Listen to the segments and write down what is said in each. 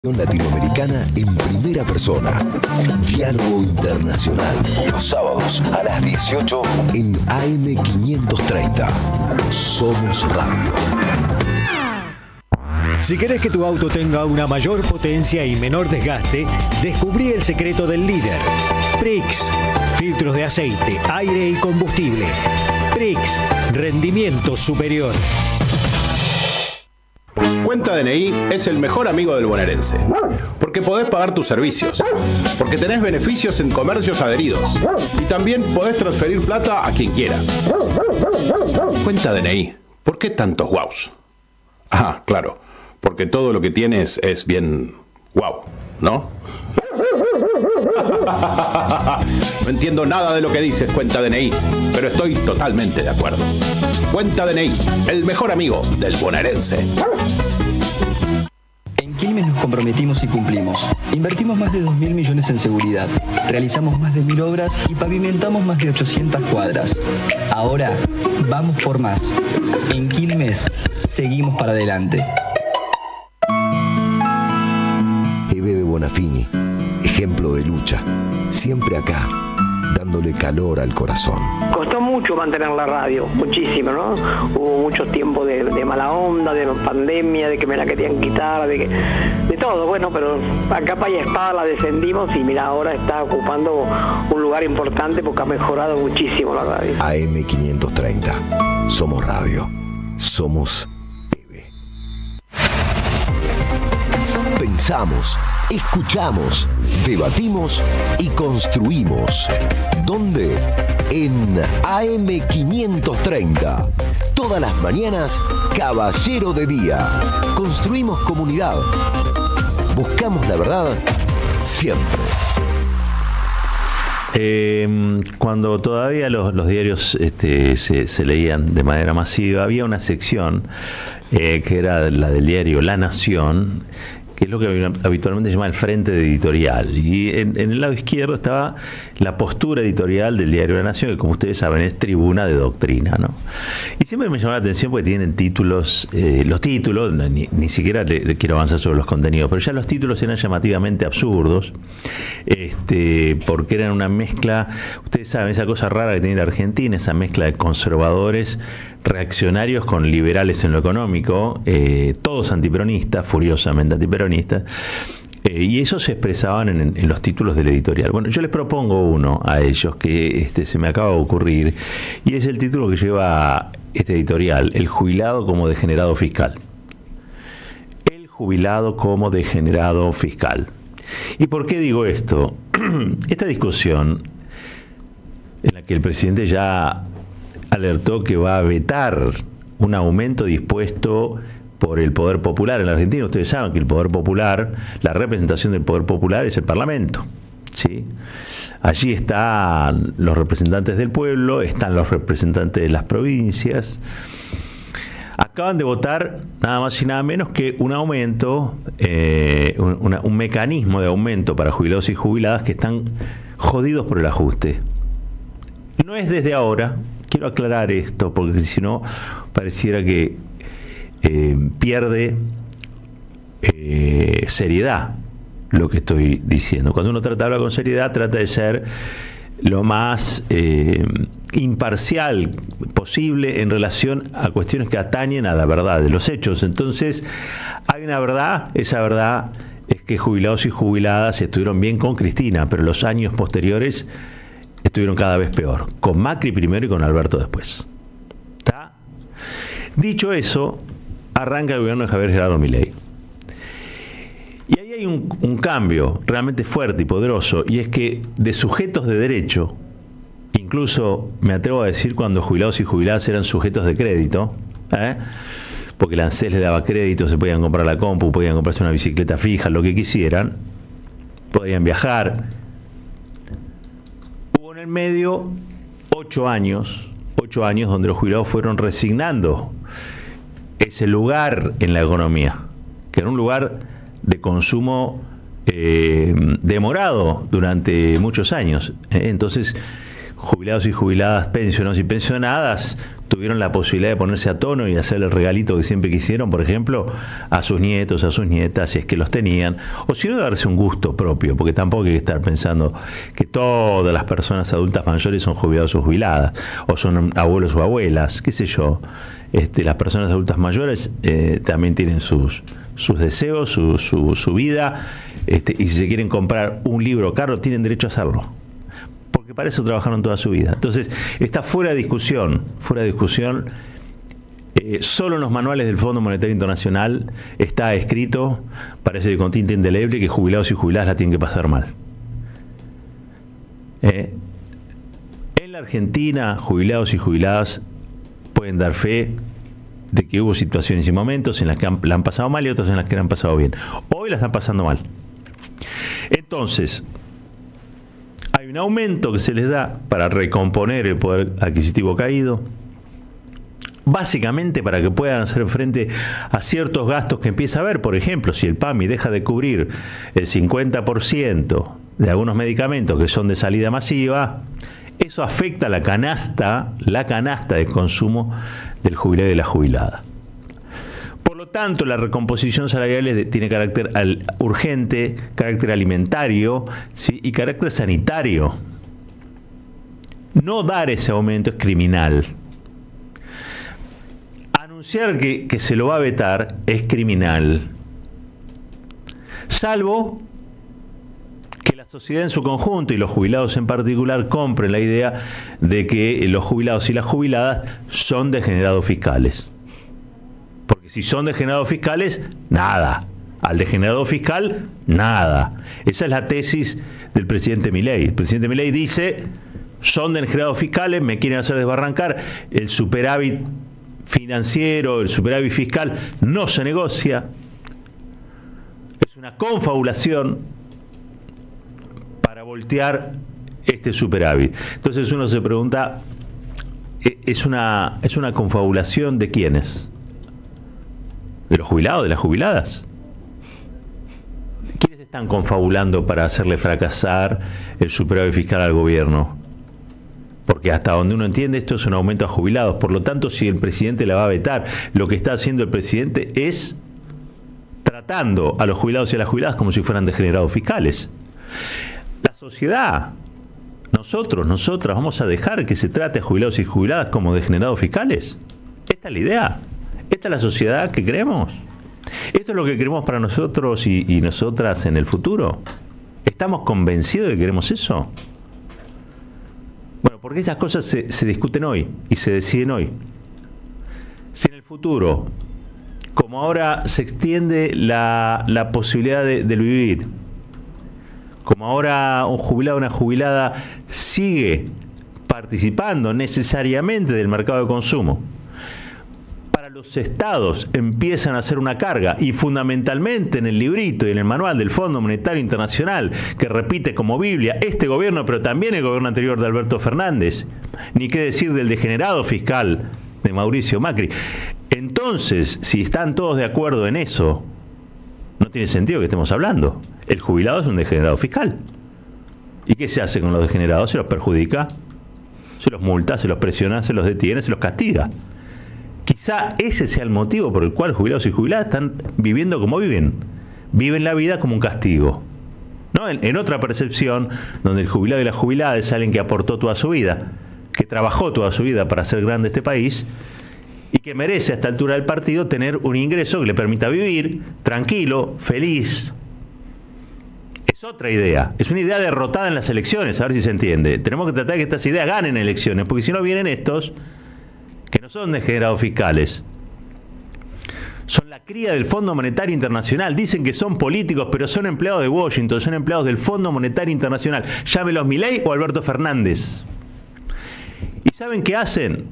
Latinoamericana en primera persona. Diálogo Internacional. Los sábados a las 18 en AM530. Somos Radio. Si querés que tu auto tenga una mayor potencia y menor desgaste, descubrí el secreto del líder. Prix. Filtros de aceite, aire y combustible. Prix. Rendimiento superior. Cuenta DNI es el mejor amigo del bonaerense, porque podés pagar tus servicios, porque tenés beneficios en comercios adheridos y también podés transferir plata a quien quieras. Cuenta DNI, ¿por qué tantos guaus? Ah, claro, porque todo lo que tienes es bien guau, ¿no? No entiendo nada de lo que dices, Cuenta DNI, pero estoy totalmente de acuerdo. Cuenta DNI, el mejor amigo del bonaerense. En Quilmes nos comprometimos y cumplimos. Invertimos más de 2.000 millones en seguridad. Realizamos más de 1.000 obras y pavimentamos más de 800 cuadras. Ahora, vamos por más. En Quilmes, seguimos para adelante. Eve de Bonafini, ejemplo de lucha. Siempre acá, dándole calor al corazón. Costó mucho mantener la radio, muchísimo, ¿no? Hubo muchos tiempos de mala onda, de pandemia, de que me la querían quitar, de todo, bueno, pero a capa y espada la descendimos y mira, ahora está ocupando un lugar importante porque ha mejorado muchísimo la radio. AM530, somos radio, somos EVE. Pensamos, escuchamos, debatimos y construimos. ¿Dónde? En AM530. Todas las mañanas, Caballero de Día. Construimos comunidad. Buscamos la verdad siempre. Cuando todavía los diarios se leían de manera masiva, había una sección que era la del diario La Nación, que es lo que habitualmente se llama el frente editorial. Y en el lado izquierdo estaba la postura editorial del diario La Nación, que como ustedes saben es tribuna de doctrina, ¿no? Y siempre me llamó la atención porque tienen títulos, los títulos, ni siquiera le quiero avanzar sobre los contenidos, pero ya los títulos eran llamativamente absurdos, porque eran una mezcla, ustedes saben, esa cosa rara que tiene la Argentina, esa mezcla de conservadores reaccionarios con liberales en lo económico, todos antiperonistas, furiosamente antiperonistas, y eso se expresaban en los títulos del editorial. Bueno, yo les propongo uno a ellos que se me acaba de ocurrir, y es el título que lleva este editorial: El jubilado como degenerado fiscal. El jubilado como degenerado fiscal. ¿Y por qué digo esto? Esta discusión, en la que el presidente ya alertó que va a vetar un aumento dispuesto por el poder popular en la Argentina. Ustedes saben que el poder popular, la representación del poder popular es el Parlamento, ¿sí? Allí están los representantes del pueblo, están los representantes de las provincias. Acaban de votar nada más y nada menos que un aumento, un mecanismo de aumento para jubilados y jubiladas que están jodidos por el ajuste. No es desde ahora. Quiero aclarar esto, porque si no, pareciera que pierde seriedad lo que estoy diciendo. Cuando uno trata de hablar con seriedad, trata de ser lo más imparcial posible en relación a cuestiones que atañen a la verdad de los hechos. Entonces, hay una verdad, esa verdad es que jubilados y jubiladas estuvieron bien con Cristina, pero los años posteriores estuvieron cada vez peor, con Macri primero y con Alberto después. ¿Está? Dicho eso, arranca el gobierno de Javier Gerardo Milei. Y ahí hay un cambio realmente fuerte y poderoso, y es que de sujetos de derecho, incluso me atrevo a decir cuando jubilados y jubiladas eran sujetos de crédito, porque la ANSES les daba crédito, se podían comprar la compu, podían comprarse una bicicleta fija, lo que quisieran, podían viajar. En el medio 8 años donde los jubilados fueron resignando ese lugar en la economía, que era un lugar de consumo demorado durante muchos años. Entonces, jubilados y jubiladas, pensionados y pensionadas, tuvieron la posibilidad de ponerse a tono y hacer el regalito que siempre quisieron, por ejemplo, a sus nietos, a sus nietas, si es que los tenían, o si no, darse un gusto propio, porque tampoco hay que estar pensando que todas las personas adultas mayores son jubilados o jubiladas, o son abuelos o abuelas, qué sé yo. Las personas adultas mayores también tienen sus deseos, su vida, y si se quieren comprar un libro caro, tienen derecho a hacerlo, porque para eso trabajaron toda su vida. Entonces, está fuera de discusión, solo en los manuales del Fondo Monetario Internacional está escrito, parece de con tinta indeleble, que jubilados y jubiladas la tienen que pasar mal. En la Argentina, jubilados y jubiladas pueden dar fe de que hubo situaciones y momentos en las que la han pasado mal y otras en las que la han pasado bien. Hoy la están pasando mal. Entonces, hay un aumento que se les da para recomponer el poder adquisitivo caído, básicamente para que puedan hacer frente a ciertos gastos que empieza a haber. Por ejemplo, si el PAMI deja de cubrir el 50% de algunos medicamentos que son de salida masiva, eso afecta la canasta de consumo del jubilado y de la jubilada. Por lo tanto, la recomposición salarial tiene carácter urgente, carácter alimentario, ¿sí? Y carácter sanitario. No dar ese aumento es criminal. Anunciar que se lo va a vetar es criminal. Salvo que la sociedad en su conjunto y los jubilados en particular compren la idea de que los jubilados y las jubiladas son degenerados fiscales. Porque si son degenerados fiscales, nada. Al degenerado fiscal, nada. Esa es la tesis del presidente Milei. El presidente Milei dice, son degenerados fiscales, me quieren hacer desbarrancar, el superávit financiero, el superávit fiscal no se negocia. Es una confabulación para voltear este superávit. Entonces uno se pregunta, ¿es una confabulación de quiénes? ¿De los jubilados, de las jubiladas? ¿Quiénes están confabulando para hacerle fracasar el superávit fiscal al gobierno? Porque hasta donde uno entiende, esto es un aumento a jubilados. Por lo tanto, si el presidente la va a vetar, lo que está haciendo el presidente es tratando a los jubilados y a las jubiladas como si fueran degenerados fiscales. La sociedad, nosotros, nosotras, ¿vamos a dejar que se trate a jubilados y jubiladas como degenerados fiscales? ¿Esta es la idea? ¿Esta es la sociedad que queremos? ¿Esto es lo que queremos para nosotros y nosotras en el futuro? ¿Estamos convencidos de que queremos eso? Bueno, porque estas cosas se discuten hoy y se deciden hoy. Si en el futuro, como ahora se extiende la posibilidad del vivir, como ahora un jubilado o una jubilada sigue participando necesariamente del mercado de consumo, para los estados empiezan a hacer una carga, y fundamentalmente en el librito y en el manual del Fondo Monetario Internacional, que repite como Biblia este gobierno, pero también el gobierno anterior de Alberto Fernández, ni qué decir del degenerado fiscal de Mauricio Macri. Entonces, si están todos de acuerdo en eso, no tiene sentido que estemos hablando. El jubilado es un degenerado fiscal. ¿Y qué se hace con los degenerados? Se los perjudica, se los multa, se los presiona, se los detiene, se los castiga. Quizá ese sea el motivo por el cual jubilados y jubiladas están viviendo como viven. Viven la vida como un castigo. ¿No? En otra percepción, donde el jubilado y la jubilada es alguien que aportó toda su vida, que trabajó toda su vida para hacer grande este país, y que merece a esta altura del partido tener un ingreso que le permita vivir tranquilo, feliz. Es otra idea. Es una idea derrotada en las elecciones, a ver si se entiende. Tenemos que tratar de que estas ideas ganen elecciones, porque si no vienen estos, que no son degenerados fiscales, son la cría del Fondo Monetario Internacional. Dicen que son políticos, pero son empleados de Washington, son empleados del Fondo Monetario Internacional. Llámelos Milei o Alberto Fernández. ¿Y saben qué hacen?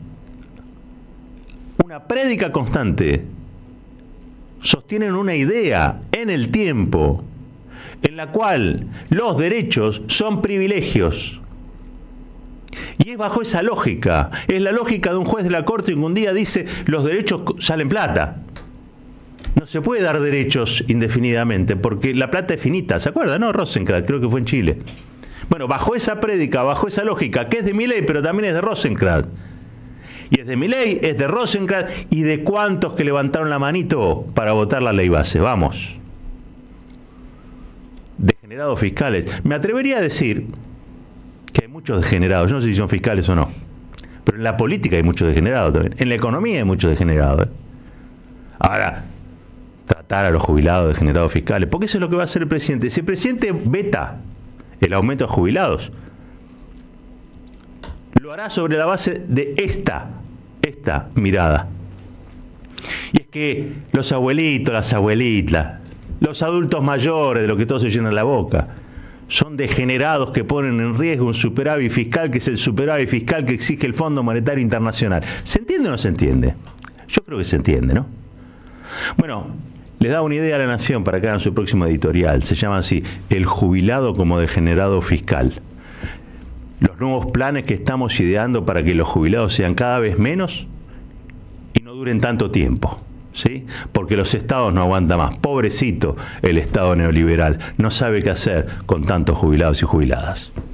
Una prédica constante. Sostienen una idea en el tiempo en la cual los derechos son privilegios. Y es bajo esa lógica. Es la lógica de un juez de la corte que un día dice: los derechos salen plata. No se puede dar derechos indefinidamente porque la plata es finita. ¿Se acuerdan? No, Rosenkrantz, creo que fue en Chile. Bueno, bajo esa prédica, bajo esa lógica, que es de Milei, pero también es de Rosenkrantz, Y es de Milei, es de Rosenkrantz y de cuántos que levantaron la manito para votar la ley base. Vamos. Degenerados fiscales. Me atrevería a decir que hay muchos degenerados. Yo no sé si son fiscales o no. Pero en la política hay muchos degenerados también. En la economía hay muchos degenerados. Ahora, tratar a los jubilados degenerados fiscales. Porque eso es lo que va a hacer el presidente. Si el presidente veta el aumento de jubilados, lo hará sobre la base de esta mirada. Y es que los abuelitos, las abuelitas, los adultos mayores, de lo que todos se llenan la boca, son degenerados que ponen en riesgo un superávit fiscal, que es el superávit fiscal que exige el Fondo Monetario Internacional. ¿Se entiende o no se entiende? Yo creo que se entiende, ¿no? Bueno, les da una idea a La Nación para que hagan su próximo editorial. Se llama así: el jubilado como degenerado fiscal. Los nuevos planes que estamos ideando para que los jubilados sean cada vez menos y no duren tanto tiempo, ¿sí? Porque los estados no aguantan más. Pobrecito el estado neoliberal, no sabe qué hacer con tantos jubilados y jubiladas.